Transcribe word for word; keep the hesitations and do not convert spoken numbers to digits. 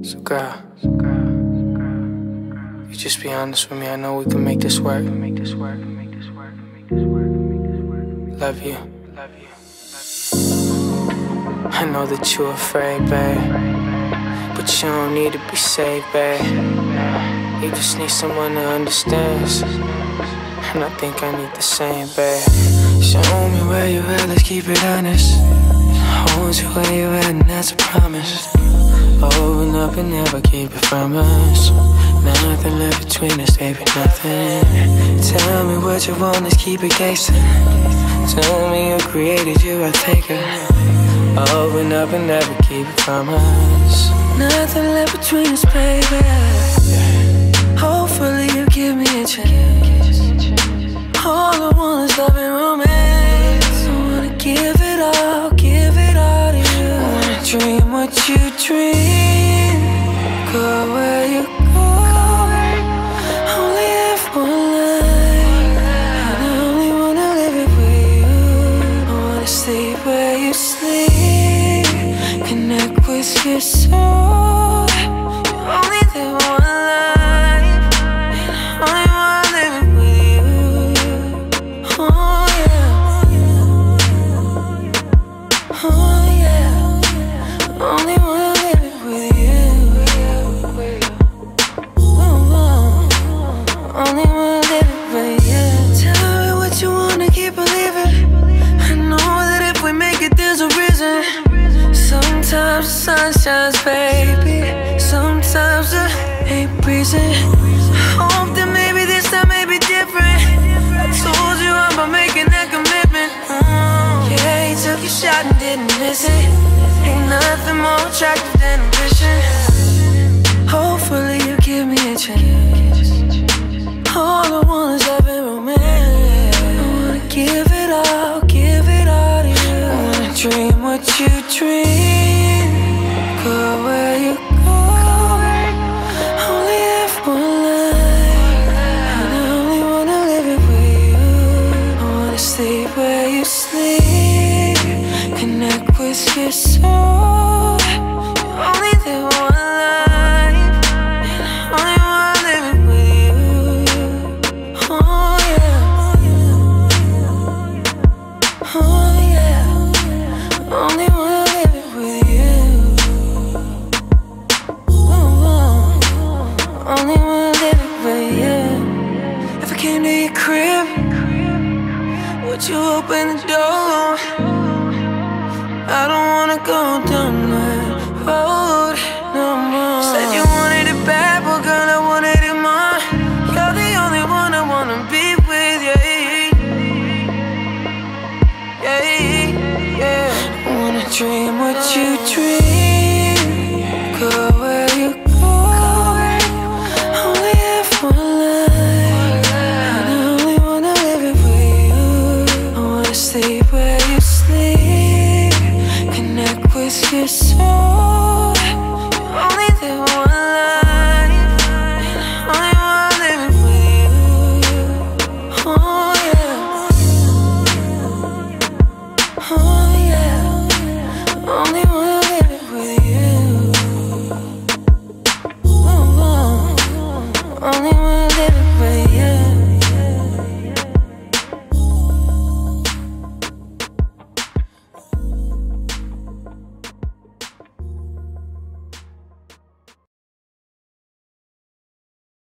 So girl, so girl, so girl, you just be honest with me. I know we can make this work. Make this work. Make this work. Make this work. Make this work. Love you. Love you. I know that you're afraid, babe, but you don't need to be saved, babe. You just need someone that understands, and I think I need the same, babe. Show me where you at, let's keep it honest. Hold you where you at, and that's a promise. Open up and never keep it from us. Nothing left between us, baby, nothing. Tell me what you want, let's keep it gangsta. Tell me who created you, I think her. Open up and never keep it from us. Nothing left between us, baby. Hopefully you give me a chance. All I want is love and romance. I wanna give it all, give it all to you. I wanna dream what you dream, go where you go. Only have one life, and I only wanna live it with you. I wanna sleep where you sleep, connect with your soul. You only live one life, and I only wanna live it with you. Oh yeah, oh yeah, only wanna live it with you. Oh, oh, only wanna live it with you. Tell me what you wanna keep believing. I know that if we make it, there's a reason. Sometimes the sun shines, baby. Sometimes the ain't breezing. Hope that maybe this time may be different. I told you I'm about making that commitment. Mm. Yeah, you took your shot and didn't miss it. Ain't nothing more attractive than ambition. Hopefully you give me a chance. All I want is love and romance. I wanna give it all, give it all to you. I wanna dream what you dream, go where you go. Only have one life, and I only wanna live it with you. I wanna sleep where you sleep, connect with your soul. You only live one life, and I only wanna live it with you. Oh yeah, oh yeah, only wanna live it with you. Oh, oh, only wanna live it with you. If I came to your crib, would you open the door? I don't wanna go down that road no more. Said you wanted it bad, but girl, I wanted it more. You're the only one I wanna be with, yeah, yeah, yeah. I wanna dream what you dream, go where you go. Only have one life, and I only wanna live it with you. I wanna sleep where you sleep, connect with your soul. You only live one life.